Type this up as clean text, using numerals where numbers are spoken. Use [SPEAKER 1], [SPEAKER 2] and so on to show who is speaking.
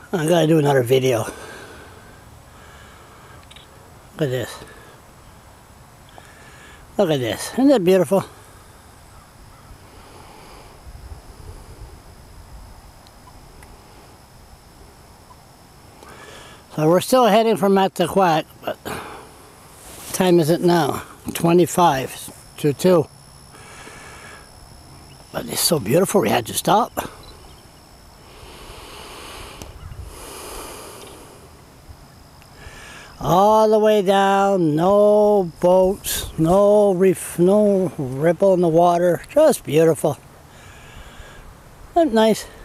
[SPEAKER 1] I gotta do another video. Look at this. Look at this. Isn't that beautiful? So we're still heading for Mataquac, but what time is it now? 25 to 2. But it's so beautiful we had to stop. All the way down, no boats, no reef, no ripple in the water, just beautiful. Isn't that nice?